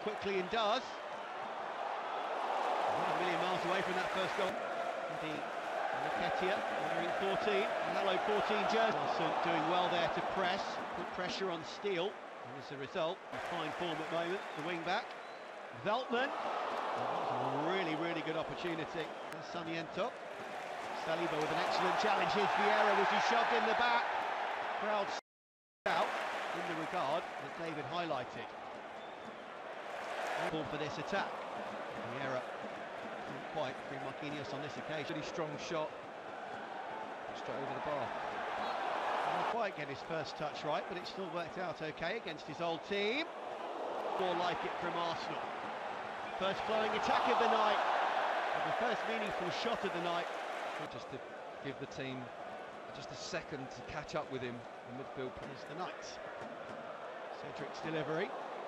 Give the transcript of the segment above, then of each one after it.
quickly and does. Not a million miles away from that first goal. Nketiah wearing 14, hello 14 jersey. Nelson doing well there to press, put pressure on Steele, and as a result, in fine form at the moment, the wing back. Veltman, oh, really good opportunity. Sarmiento. Saliba with an excellent challenge. Here's Vieira, was he shoved in the back? Crowd out in the regard that David highlighted. Ball for this attack. Vieira couldn't quite through Marquinhos on this occasion. Really strong shot, straight over the bar. Didn't quite get his first touch right, but it still worked out okay against his old team. More like it from Arsenal. First flowing attack of the night, and the first meaningful shot of the night. Just to give the team just a second to catch up with him in midfield. Here's the Knights. Cedric's delivery.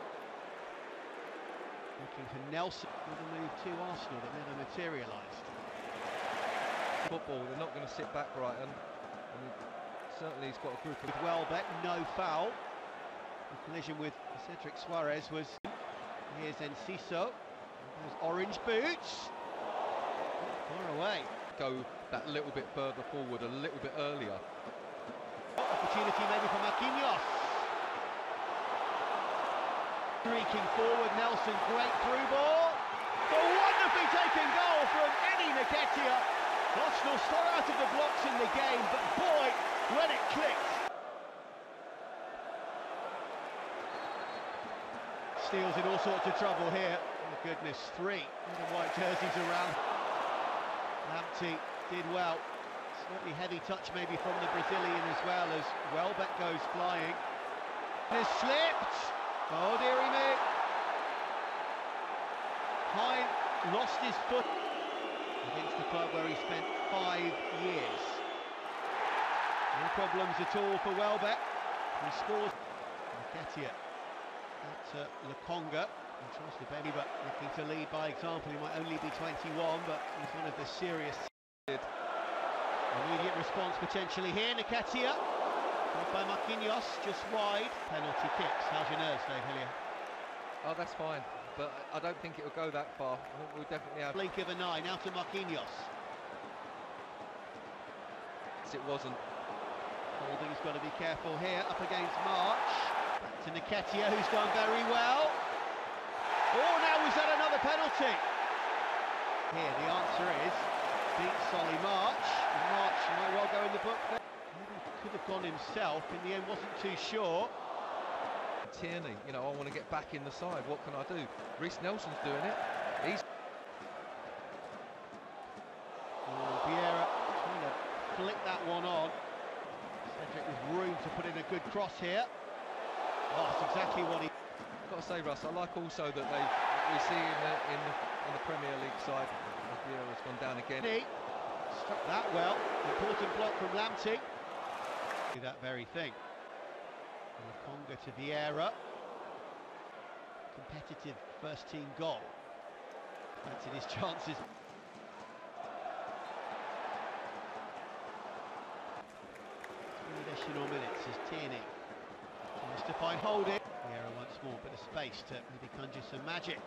Looking for Nelson with a move to Arsenal that never materialised. Football, they're not going to sit back, Brighton. And certainly he's got a group of... With Welbeck, no foul. The collision with Cedric Suarez was... Here's Enciso. Those orange boots. Far away. Go that little bit further forward, a little bit earlier. Opportunity maybe for Marquinhos. Streaking forward, Nelson, great through ball. A wonderfully taken goal from Eddie Nketiah. Arsenal slow out of the blocks in the game, but boy, when it clicked. Steele's in all sorts of trouble here. Oh goodness, 3 the white jerseys around. Lamptey did well. Slightly heavy touch maybe from the Brazilian as well, as Welbeck goes flying. Has slipped. Oh dearie me. Hine lost his foot against the club where he spent 5 years. No problems at all for Welbeck. He scores. Nketiah at Lokonga. He tries to bend, but looking to lead by example. He might only be 21, but he's one of the serious. Immediate response potentially here. Nketiah, caught by Marquinhos, just wide. Penalty kicks. How's your nerves, Dave Hillier? Oh, that's fine, but I don't think it'll go that far. I think we'll definitely have... Blink of an eye, now to Marquinhos. It wasn't. Holding's got to be careful here, up against March. Back to Nketiah, who's done very well. Oh, now was that another penalty? Here, the answer is, beat Solly March. And March might well go in the book there. Maybe could have gone himself, in the end wasn't too sure. Tierney, you know, I want to get back in the side, what can I do? Reiss Nelson's doing it. He's... Vieira trying to flick that one on. Cedric with room to put in a good cross here. Oh, that's exactly what he... Got to say, Russ, I like also that we see in the Premier League side, Vieira's gone down again. He struck that well. Important block from Lamptey. Do that very thing. Lokonga to Vieira. Competitive first team goal. Fancied his chances. Additional minutes as Tierney tries to find Holding. Vieira once more, bit of space to maybe conjure some magic.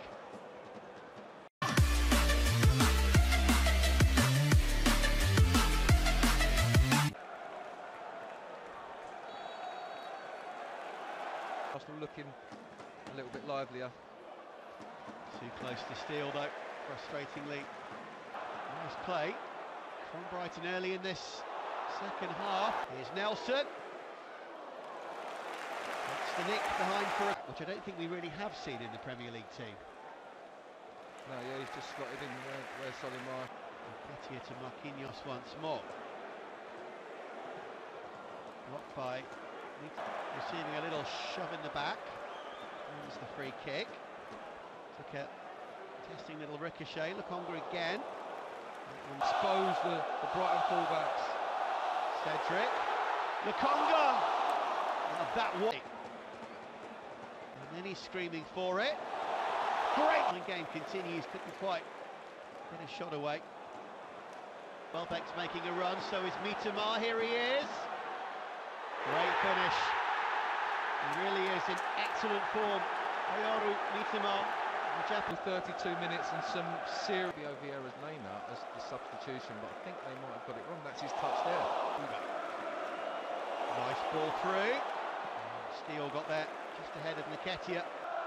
Arsenal looking a little bit livelier. Too close to Steele though, frustratingly. Nice play from Brighton early in this second half. Here's Nelson. That's the nick behind for which I don't think we really have seen in the Premier League team. No, yeah, he's just slotted in where Solly March. Nketiah to Marquinhos once more. Blocked by receiving a little shove in the back. There's the free kick. Took a testing little ricochet. Lokonga again. Expose the Brighton fullbacks. Cedric. Lokonga! Oh, that was... And then he's screaming for it. Great! The game continues, couldn't quite get a shot away. Welbeck's making a run, so is Mitoma. Here he is. Great finish. He really is in excellent form, Oyoru Mitoma. 32 minutes and some serious. Vieira's name out as the substitution, but I think they might have got it wrong. That's his touch there. Nice ball through. Steele got there just ahead of Nketiah.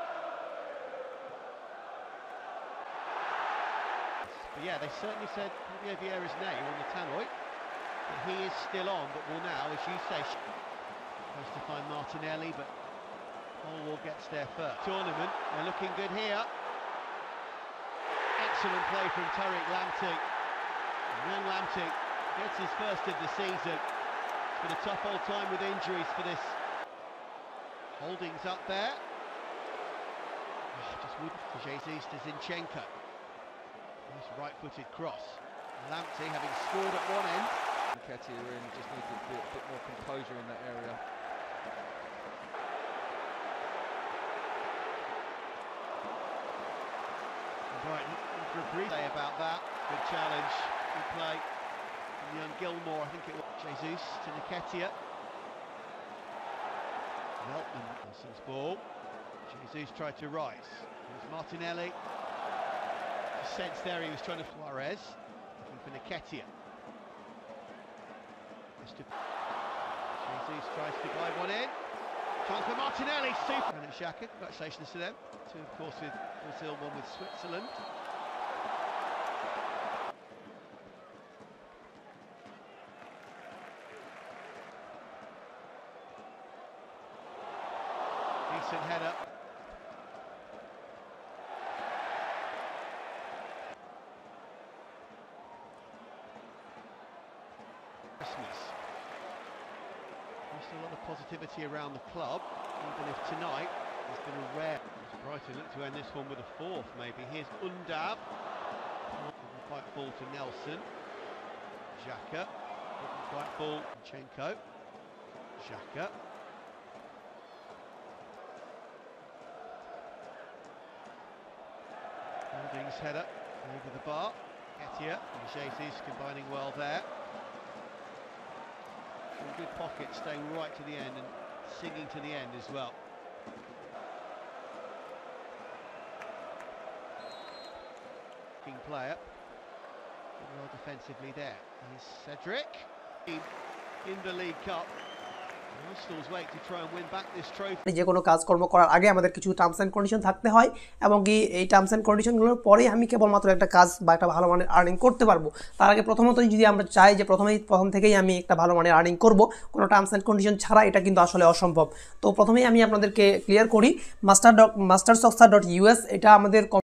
But yeah, they certainly said Fabio Vieira's name on the tannoy. But he is still on, but will now, as you say, supposed to find Martinelli, but Holwell gets there first. Tournament, they're looking good here. Excellent play from Tariq Lamptey. Young Lamptey gets his first of the season. It's been a tough old time with injuries for this. Holdings up there. Just wouldn't for Jesus to Zinchenko. Nice right-footed cross. Lamptey having scored at one end. Nketiah in, just needed a bit more composure in that area. Brighton, for a brief say about that. Good challenge, good play from young Gilmore, I think it was. Jesus to Nketiah. Veltman, Nelson's ball. Jesus tried to rise. There's Martinelli. The sense there he was trying to Suarez. Looking for Nketiah. Jesus tries to guide one in. Chance for Martinelli, super. And Xhaka, congratulations to them. Two, of course, with Brazil, one with Switzerland. Decent header. Christmas. There's a lot of positivity around the club, even if tonight there's been a rare. Brighton look to end this one with a fourth, maybe. Here's Undav. Didn't quite fall to Nelson. Xhaka. Didn't quite fall. Zinchenko. Xhaka. Holdings header over the bar. Nketiah and Jesus combining well there. Some good pockets, staying right to the end and singing to the end as well. Player, well defensively there. Here's Cedric in the League Cup. Arsenal's wait to try and win back this trophy. যে কোনো কাজকর্ম করার আগে আমাদের কিছু terms and condition থাকতে হয় এবং কি এই টার্মস এন্ড কন্ডিশনগুলোর পরেই আমি কেবলমাত্র একটা কাজ বা একটা ভালো মানের আর্নিং করতে পারবো। তার আগে প্রথমতই যদি আমরা চাই যে প্রথম থেকেই আমি একটা ভালো মানের আর্নিং করব কোনো টার্মস এন্ড কন্ডিশন ছাড়া, এটা কিন্তু আসলে অসম্ভব। তো প্রথমেই আমি আপনাদেরকে ক্লিয়ার করি, mastersoxa.us এটা আমাদের